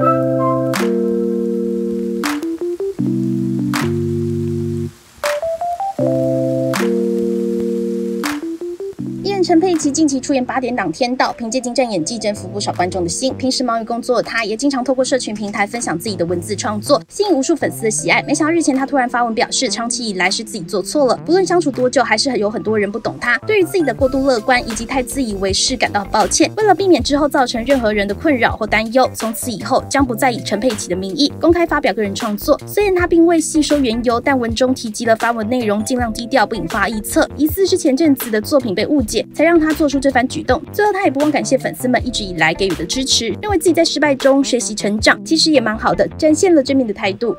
陈佩琪近期出演8点档《天道》，凭借精湛演技征服不少观众的心。平时忙于工作的她，也经常透过社群平台分享自己的文字创作，吸引无数粉丝的喜爱。没想到日前她突然发文表示，长期以来是自己做错了，不论相处多久，还是有很多人不懂她。对于自己的过度乐观以及太自以为是感到很抱歉。为了避免之后造成任何人的困扰或担忧，从此以后将不再以陈佩琪的名义公开发表个人创作。虽然她并未细说缘由，但文中提及了发文内容尽量低调，不引发臆测，疑似是前阵子的作品被误解，才让她做出这番举动。最后她也不忘感谢粉丝们一直以来给予的支持，认为自己在失败中学习成长，其实也蛮好的，展现了正面的态度。